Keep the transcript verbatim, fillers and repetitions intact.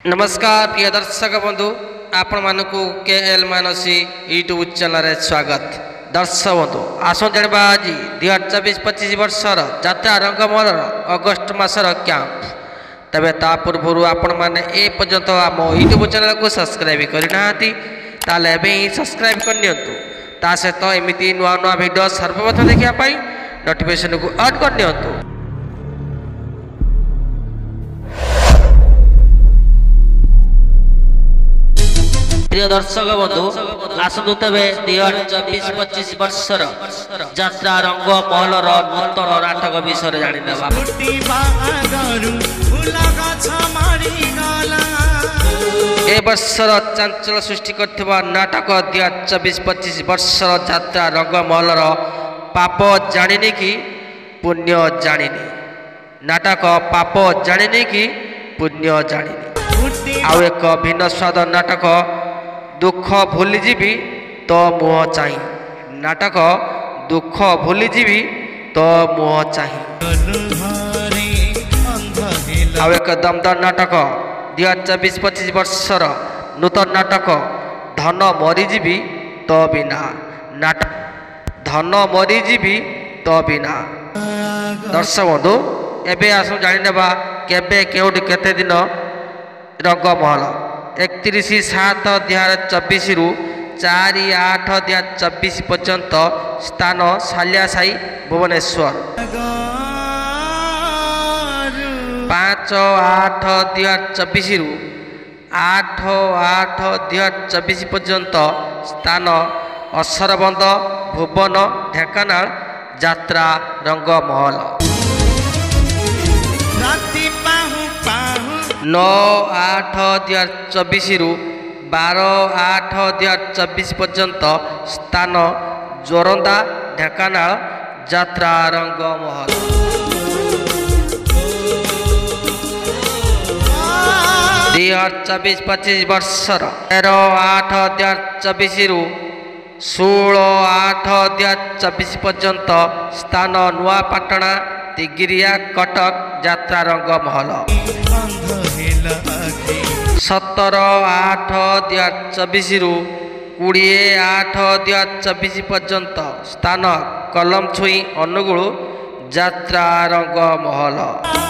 नमस्कार प्रिय दर्शक बंधु आपण मानक के एल मानसी यूट्यूब चैनल स्वागत। दर्शक बंधु आसो जानवा आज दुई हजार चौबीस पच्चीस वर्षर जात्रा रंगमहल अगस्ट मासर कैंप तबे ता पूर्व आपण मैंने ए पर्यंत आम यूट्यूब चैनल को सब्सक्राइब करना ताले सब्सक्राइब करनी ता सहित एमती नुआ नुआ भिडियो सर्वप्रथम देखापी नोटिफिकेशन को ऑन करनी। प्रिय दर्शक बंधु आसतु तेरे दुई हजार चौबीस पच्चीस वर्षर जात्रा रंग महलर नूतन नाटक विषय जाणीदेवा। ए वर्षर चांचल्य सृष्टि करथिबा नाटक दुई हजार चौबीस पच्चीस वर्षर जात्रा रंग महलर पाप जाणिनी कि पुण्य जाणिनी। नाटक पाप जाणिनी कि पुण्य जाणिनी। आउ एक भिन्न स्वाद नाटक दुख भूलीजी तो मुह चाही। नाटक दुख भूलीजी तो मुह चाही। आउ एक दमदार नाटक दुई हजार चौबीस पच्चीस वर्षर नूतन नाटक धन मरीजी तो बिना। नाटक धन मरीजी तो बिना। दर्शक बंधु एबे आसु जाणीनेबा केबे केउठी केते दिन रंगमहल एकतीस सात दुई हजार चौबीस रु चार आठ दुई हजार चौबीस पर्यंत स्थान सालिया साई भुवनेश्वर। पाँच आठ दुई हजार चौबीस रु आठ आठ दुई हजार चौबीस पर्यंत स्थान असरबंद भुवन ढेंकानाल जात्रा रंगमहल। नौ आठ दुई हजार चौबीस रु बार आठ दुई हजार चौबीस पर्यंत स्थान जोरंदा ढेंकानाल जात्रा रंगमहल। दुई हजार चौबीस पच्चीस वर्षर तेरह आठ दुई हजार चौबीस रु षोल आठ दुई हजार चौबीस पर्यंत स्थान नुआपाटना तिगिरिया कटक जात्रा रंगमहल। सतर आठ दुई हजार चौबीस रु कोड़े आठ दुई हजार चौबीस पर्यंत स्थान कलम छुई अनुगुल जात्रा रंगमहल।